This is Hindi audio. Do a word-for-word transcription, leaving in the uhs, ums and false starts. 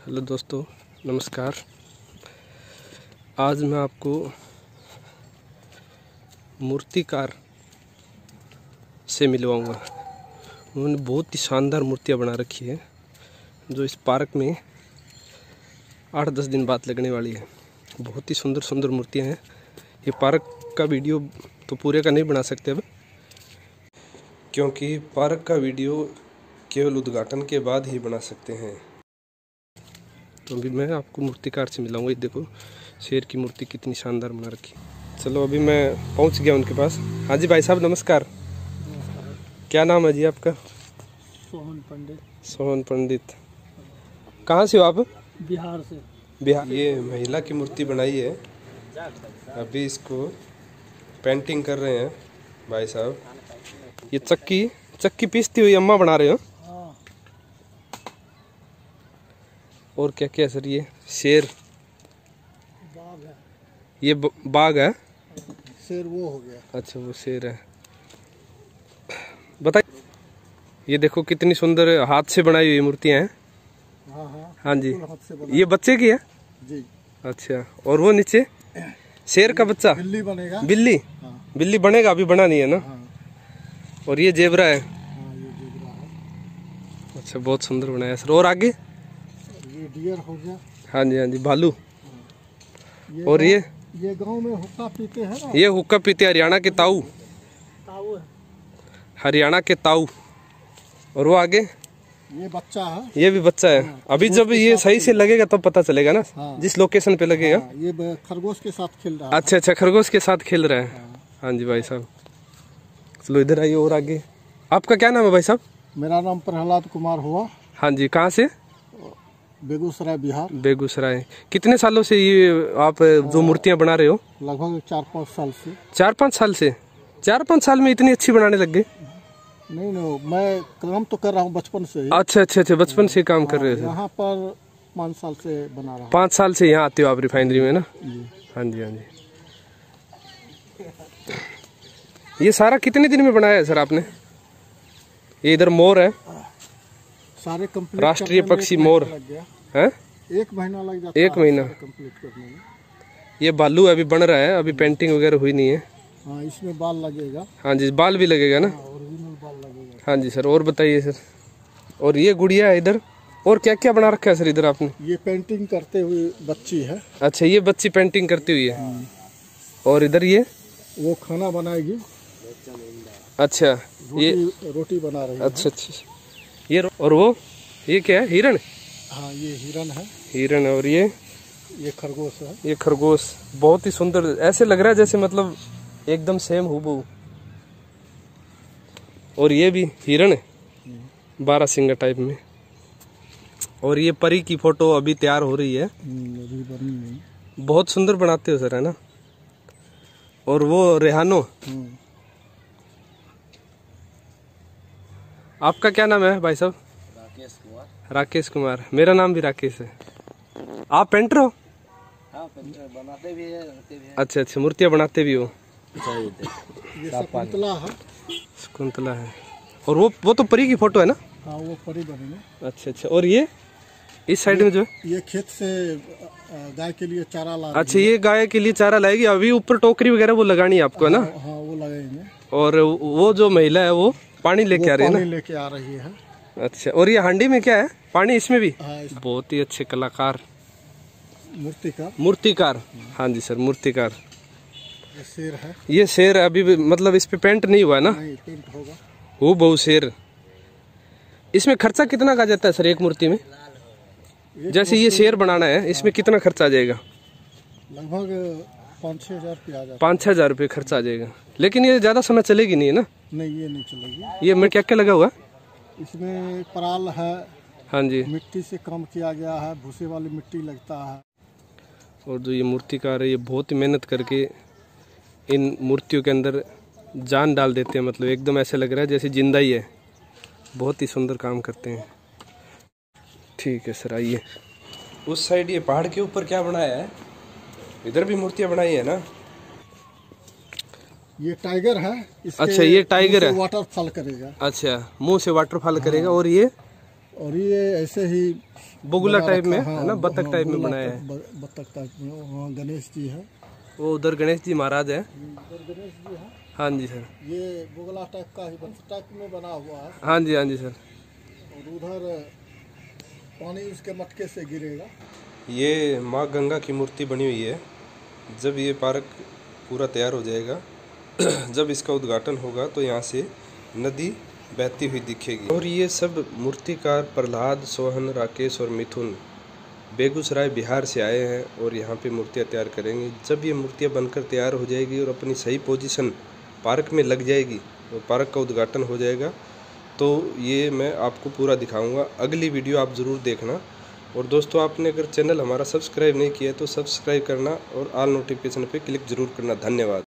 हेलो दोस्तों, नमस्कार। आज मैं आपको मूर्तिकार से मिलवाऊंगा। उन्होंने बहुत ही शानदार मूर्तियां बना रखी है जो इस पार्क में आठ दस दिन बाद लगने वाली है। बहुत ही सुंदर सुंदर मूर्तियां हैं। ये पार्क का वीडियो तो पूरे का नहीं बना सकते अब, क्योंकि पार्क का वीडियो केवल उद्घाटन के बाद ही बना सकते हैं। तो अभी मैं आपको मूर्तिकार से मिलाऊंगा। ये देखो शेर की मूर्ति कितनी शानदार बना रखी है। चलो अभी मैं पहुंच गया उनके पास। हाँ जी भाई साहब, नमस्कार। क्या नाम है जी आपका? सोहन पंडित। सोहन पंडित। कहाँ से हो आप? बिहार से। बिहार। ये महिला की मूर्ति बनाई है, अभी इसको पेंटिंग कर रहे हैं भाई साहब। ये चक्की चक्की पीसती हुई अम्मा बना रहे हो। और क्या क्या सर? ये शेर बाघ है। ये बाघ है। शेर वो हो गया। अच्छा, वो शेर है। बताइए, ये देखो कितनी सुंदर हाथ से बनाई हुई मूर्तियां हैं। हाँ हाँ हाँ जी, हाथ से ये बच्चे की है जी। अच्छा, और वो नीचे शेर का बच्चा बिल्ली बनेगा। बिल्ली हाँ। बिल्ली बनेगा, अभी बना नहीं है ना। हाँ। और ये जेबरा है। हाँ, ये जेबरा है। अच्छा, बहुत सुंदर बनाया सर। और आगे ये डियर हो गया। हाँ जी, हाँ जी, भालू। ये और ये ये गांव में हुक्का पीते हैं ना। ये हुक्का पीते, हरियाणा के ताऊ। ताऊ है। हरियाणा के ताऊ। और वो आगे ये बच्चा है। ये भी बच्चा है। हाँ, अभी जब ये सही से लगेगा तब पता चलेगा ना। हाँ। जिस लोकेशन पे लगेगा। हाँ, ये खरगोश के साथ खेल रहा है। अच्छा अच्छा, खरगोश के साथ खेल रहा है। हाँ, हाँ जी भाई साहब, चलो इधर आइए। और आगे आपका क्या नाम है भाई साहब? मेरा नाम प्रहलाद कुमार हुआ। हाँ जी, कहाँ से? बेगूसराय बिहार। बेगूसराय। कितने सालों से ये आप जो मूर्तियाँ बना रहे हो? लगभग चार पाँच साल से। चार पाँच साल से? चार पाँच साल में इतनी अच्छी बनाने लग गए? नहीं नहीं, मैं काम तो कर रहा हूँ बचपन से ही। अच्छा अच्छा अच्छा, बचपन से काम कर रहे थे। यहाँ पर पाँच साल से बना रहा हूँ। पाँच साल से यहाँ आते हो आप रिफाइनरी में ना? जी। हाँ जी, हाँ जी। ये सारा कितने दिन में बनाया है सर आपने? ये इधर मोर है, सारे कंप्लीट राष्ट्रीय पक्षी मोर है। एक महीना लग जाता एक महीना कंप्लीट करने में। ये बालू अभी बन रहा है, अभी पेंटिंग वगैरह हुई नहीं है। हाँ, इसमें बाल लगेगा। हाँ जी, बाल भी लगेगा ना। ओरिजिनल बाल लगेगा। हाँ जी सर। और बताइए सर। और ये गुड़िया है इधर। और क्या क्या बना रखा है सर इधर आपने? ये पेंटिंग करते हुए बच्ची है। अच्छा, ये बच्ची पेंटिंग करती हुई है। और इधर ये वो खाना बनाएगी। अच्छा, ये रोटी, रोटी बना रही है। अच्छा अच्छा, ये और वो ये क्या है? हिरण। हाँ, ये हिरन है। हिरण। और ये ये खरगोश है। ये खरगोश। बहुत ही सुंदर, ऐसे लग रहा है जैसे मतलब एकदम सेम हूबहू। और ये भी हिरण है, बारह सिंगा टाइप में। और ये परी की फोटो अभी तैयार हो रही है। अभी बनी नहीं। बहुत सुंदर बनाते हो सर, है ना? और वो रेहानो। आपका क्या नाम है भाई साहब? राकेश कुमार। राकेश कुमार। मेरा नाम भी राकेश है। आप पेंटर हो? हाँ, पेंटर बनाते भी है, रहते भी है। अच्छा अच्छा, मूर्तियाँ बनाते भी हो। ये शकुंतला है। शकुंतला है। और वो वो तो परी की फोटो है ना? हाँ, वो परी बनेगी। अच्छा अच्छा। और ये इस साइड में जो है, ये खेत से गाय के लिए चारा ला। अच्छा, ये गाय के लिए चारा लाएगी। अभी ऊपर टोकरी वगैरह वो लगानी है आपको, है ना? हाँ, वो लगाएंगे। और वो जो महिला है वो पानी लेके आ रही है ना? पानी लेके आ रही है। अच्छा, और ये हांडी में क्या है? पानी इसमें भी? हाँ, इस बहुत ही अच्छे कलाकार, मूर्तिकार। मूर्तिकार। हाँ जी सर, मूर्तिकार। ये शेर है। ये शेर अभी भी, मतलब इस पे पेंट नहीं हुआ है ना? नहीं, पेंट होगा। वो बहु शेर। इसमें खर्चा कितना का जाता है सर एक मूर्ति में? जैसे ये शेर बनाना है, इसमें कितना खर्चा आ जाएगा? लगभग पाँच छः हजार रुपया आ जाता है। पाँच छः हजार रुपये खर्चा आ जाएगा। लेकिन ये ज्यादा समय चलेगी नहीं है ना? नहीं, ये नहीं चलेगी। ये में क्या क्या लगा हुआ? इसमें पराल है। हाँ जी। मिट्टी से काम किया गया है, भूसे वाली मिट्टी लगता है। और जो ये मूर्तिकार है, ये बहुत ही मेहनत करके इन मूर्तियों के अंदर जान डाल देते हैं। मतलब एकदम ऐसे लग रहा है जैसे जिंदा ही है। बहुत ही सुंदर काम करते हैं। ठीक है सर, आइए। उस साइड ये पहाड़ के ऊपर क्या बनाया है? इधर भी मूर्तियां बनाई है ना? ये टाइगर है। इसके अच्छा, ये टाइगर है। वाटरफॉल करेगा। अच्छा, मुंह से वाटरफॉल करेगा। और ये और ये ऐसे ही बुगला बना टाइप में रखा, है ना, हाँ, बतख हाँ, टाइप में बुगला बनाया टाइप, है। ब- बतख टाइप में। वहाँ गणेश जी है, वो उधर गणेश जी महाराज है। इधर गणेश जी है। हाँ जी सर। ये बुगला टाइप का ही बतख टाइप में बना हुआ है। हाँ जी हाँ जी सर। और उधर पानी उसके मटके से गिरेगा। ये माँ गंगा की मूर्ति बनी हुई है। जब ये पार्क पूरा तैयार हो जाएगा, जब इसका उद्घाटन होगा तो यहाँ से नदी बहती हुई दिखेगी। और ये सब मूर्तिकार प्रहलाद, सोहन, राकेश और मिथुन बेगूसराय बिहार से आए हैं और यहाँ पे मूर्तियाँ तैयार करेंगे। जब ये मूर्तियाँ बनकर तैयार हो जाएगी और अपनी सही पोजीशन पार्क में लग जाएगी और पार्क का उद्घाटन हो जाएगा, तो ये मैं आपको पूरा दिखाऊंगा। अगली वीडियो आप ज़रूर देखना। और दोस्तों, आपने अगर चैनल हमारा सब्सक्राइब नहीं किया है तो सब्सक्राइब करना और ऑल नोटिफिकेशन पे क्लिक ज़रूर करना। धन्यवाद।